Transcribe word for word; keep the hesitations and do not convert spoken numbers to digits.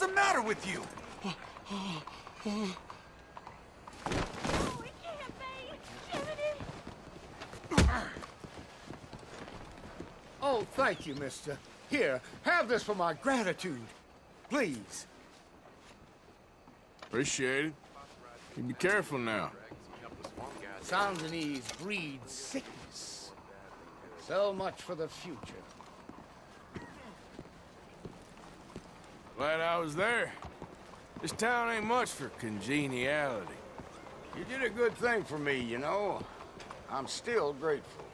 hell's the matter with you? Oh, it can't be! Jiminy! Oh, thank you, mister. Here, have this for my gratitude. Please. Appreciate it. You be careful now. Sanzanese breeds sickness. So much for the future. Glad I was there. This town ain't much for congeniality. You did a good thing for me, you know. I'm still grateful.